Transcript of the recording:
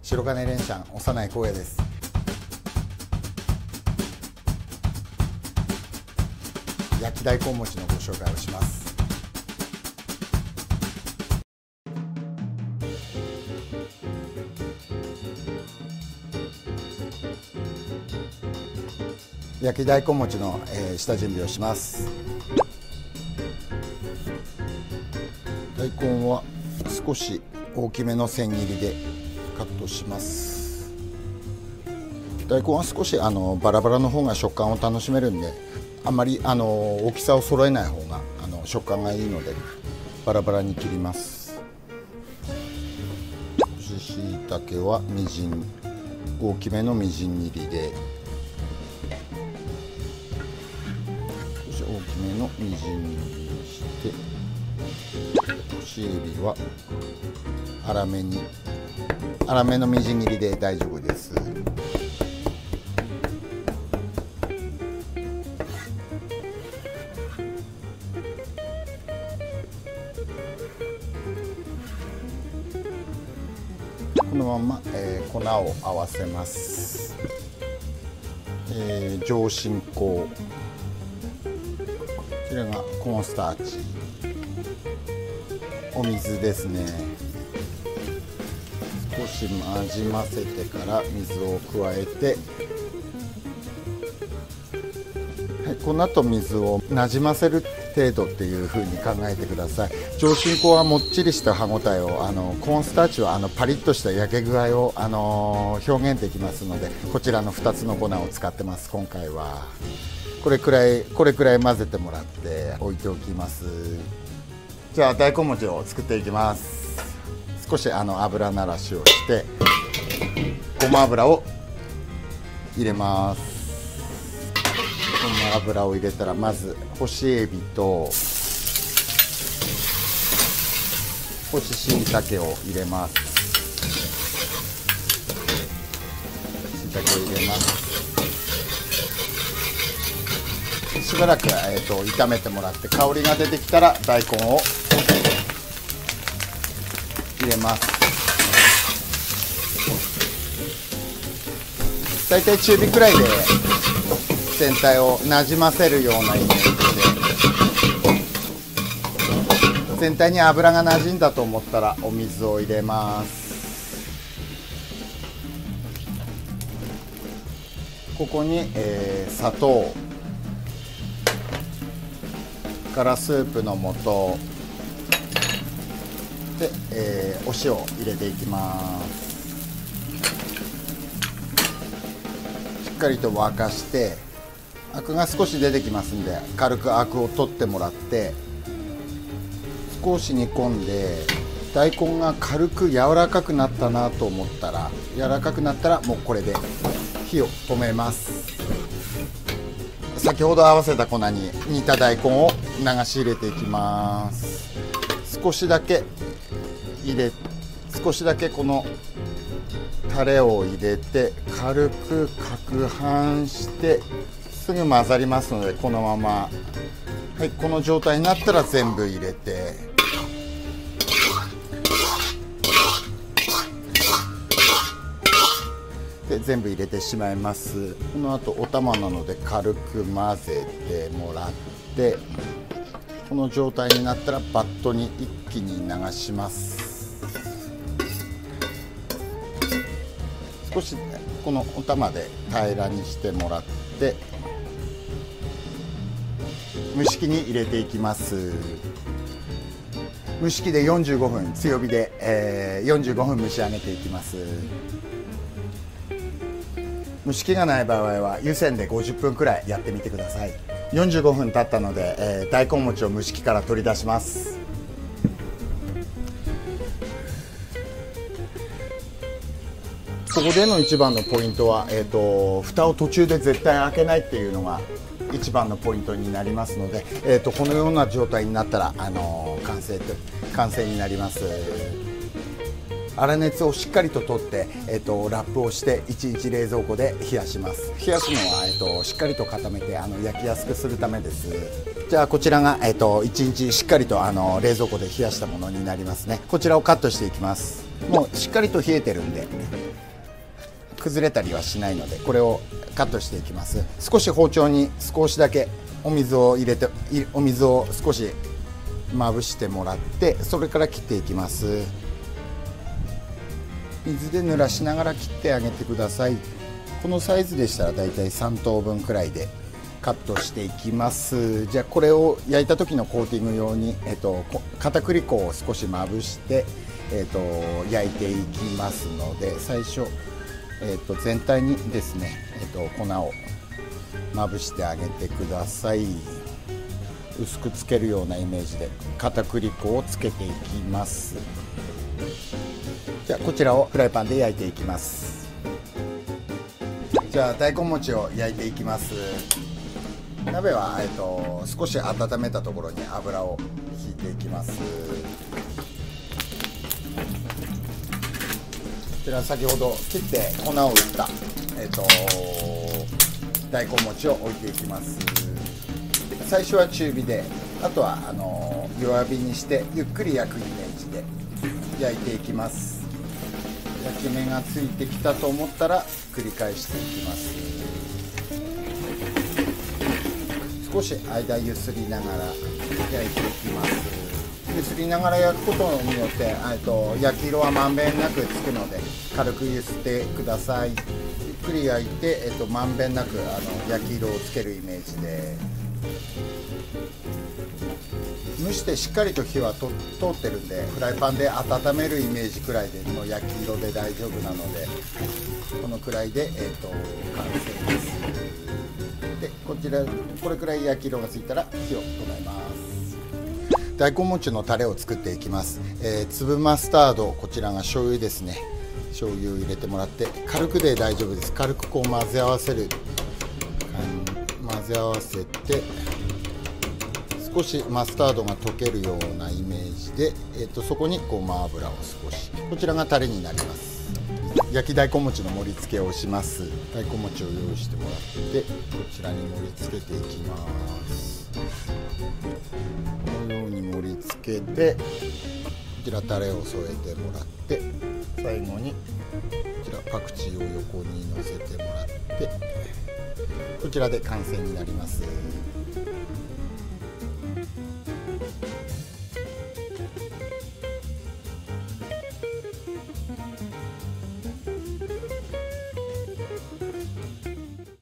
白金連シャン幼い光栄です。焼き大根餅のご紹介をします。焼き大根餅の、下準備をします。大根は少し大きめの千切りでカットします。大根は少しバラバラの方が食感を楽しめるんで、あんまり大きさを揃えない方が食感がいいのでバラバラに切ります。しいたけはみじん大きめのみじん切りで、少し大きめのみじん切りにして、干しエビは粗めのみじん切りで大丈夫です。このまま、粉を合わせます。上新粉、こちらがコーンスターチ、お水ですね。少しなじませてから水を加えて、はい、粉と水をなじませる程度っていう風に考えてください。上新粉はもっちりした歯ごたえを、コーンスターチはパリッとした焼け具合を、表現できますので、こちらの2つの粉を使ってます。今回はこれくらい混ぜてもらって置いておきます。じゃあ大根餅を作っていきます。少し油ならしをしてごま油を入れます。ごま油を入れたら、まず干しエビと干ししいたけを入れます。しいたけを入れます。しばらく、炒めてもらって、香りが出てきたら大根を入れます。だいたい中火くらいで全体をなじませるようなイメージで、全体に油がなじんだと思ったらお水を入れます。ここに、砂糖からスープの素で、お塩を入れていきます。しっかりと沸かして、アクが少し出てきますんで、軽くアクを取ってもらって、少し煮込んで、大根が軽く柔らかくなったなと思ったら、もうこれで火を止めます。先ほど合わせた粉に煮た大根を流し入れていきます。少しだけこのタレを入れて軽く攪拌してすぐ混ざりますので、このまま、はい、この状態になったら全部入れて、で全部入れてしまいます。この後お玉なので軽く混ぜてもらって、この状態になったらバットに一気に流します。少しこのお玉で平らにしてもらって、蒸し器に入れていきます。蒸し器で45分、強火で、45分蒸し上げていきます。蒸し器がない場合は湯煎で50分くらいやってみてください。45分経ったので、大根餅を蒸し器から取り出します。ここでの一番のポイントは、蓋を途中で絶対開けないっていうのが一番のポイントになりますので、このような状態になったら、完成になります。粗熱をしっかりと取って、ラップをして1日冷蔵庫で冷やします。冷やすのは、しっかりと固めて焼きやすくするためです。じゃあこちらが、1日しっかりと冷蔵庫で冷やしたものになりますね。こちらをカットしていきます。もうしっかりと冷えてるんで崩れたりはしないので、これをカットしていきます。少し包丁に少しだけお水を入れて、お水を少しまぶしてもらって、それから切っていきます。水で濡らしながら切ってあげてください。このサイズでしたらだいたい3等分くらいでカットしていきます。じゃあこれを焼いた時のコーティング用に、片栗粉を少しまぶして、焼いていきますので、最初、全体にですね、粉をまぶしてあげてください。薄くつけるようなイメージで片栗粉をつけていきます。じゃあこちらをフライパンで焼いていきます。じゃあ大根餅を焼いていきます。鍋は、少し温めたところに油を引いていきます。こちら先ほど切って粉を打った、大根餅を置いていきます。最初は中火で、あとは弱火にしてゆっくり焼くイメージで焼いていきます。焼き目がついてきたと思ったら繰り返していきます。少し間ゆすりながら焼いていきます。ゆすりながら焼くことによって焼き色はまんべんなくつくので、軽くゆすってください。ゆっくり焼いて、まんべんなく焼き色をつけるイメージで、蒸してしっかりと火は通ってるんで、フライパンで温めるイメージくらいでの焼き色で大丈夫なので、このくらいで、完成です。でこれくらい焼き色がついたら火を止めます。大根餅のタレを作っていきます。粒マスタード、こちらが醤油ですね。醤油を入れてもらって、軽くで大丈夫です。軽くこう混ぜ合わせて少しマスタードが溶けるようなイメージで、そこにごま油を少し、こちらがタレになります。焼き大根餅の盛り付けをします。大根餅を用意してもらって、こちらに盛り付けていきます。このように盛り付けて、こちらタレを添えてもらって、最後にこちらパクチーを横に乗せてもらって、こちらで完成になります。